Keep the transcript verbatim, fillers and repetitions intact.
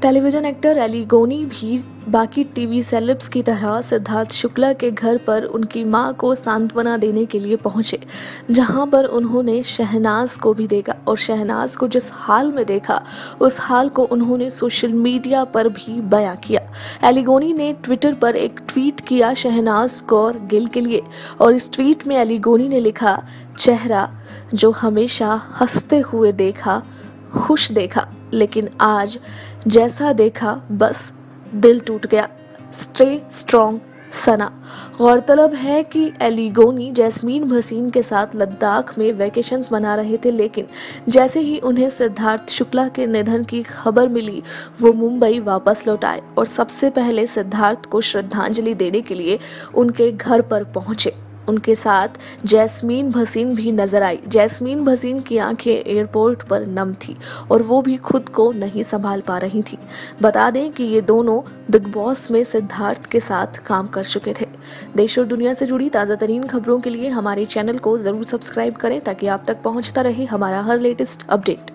Television actor Eli गोनी भी बाकी टीवी सेलेब्स की तरह सिद्धार्थ शुक्ला के घर पर उनकी मां को सांत्वना देने के लिए पहुंचे, जहां पर उन्होंने शहनाज को भी देखा और शहनाज को जिस हाल में देखा उस हाल को उन्होंने सोशल मीडिया पर भी बयां किया। एली गोनी ने ट्विटर पर एक ट्वीट किया शहनाज कौर गिल के लिए, और इस ट्वीट में एली गोनी ने लिखा, चेहरा जो हमेशा हंसते हुए देखा, खुश देखा, लेकिन आज जैसा देखा बस दिल टूट गया। Stay strong Sana. गौरतलब है कि एली गोनी जैस्मीन भसीन के साथ लद्दाख में वैकेशंस मना रहे थे, लेकिन जैसे ही उन्हें सिद्धार्थ शुक्ला के निधन की खबर मिली वो मुंबई वापस लौट आए और सबसे पहले सिद्धार्थ को श्रद्धांजलि देने के लिए उनके घर पर पहुंचे। उनके साथ जैस्मीन भसीन भी नजर आई। जैस्मीन भसीन की आंखें एयरपोर्ट पर नम थी और वो भी खुद को नहीं संभाल पा रही थी। बता दें कि ये दोनों बिग बॉस में सिद्धार्थ के साथ काम कर चुके थे। देश और दुनिया से जुड़ी ताज़ा तरीन खबरों के लिए हमारे चैनल को ज़रूर सब्सक्राइब करें ताकि आप तक पहुंचता रहे हमारा हर लेटेस्ट अपडेट।